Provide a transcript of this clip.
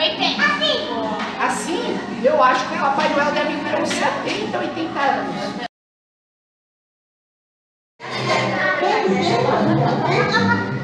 80. Assim, eu acho que o Papai Noel deve ter uns 70, 80 anos.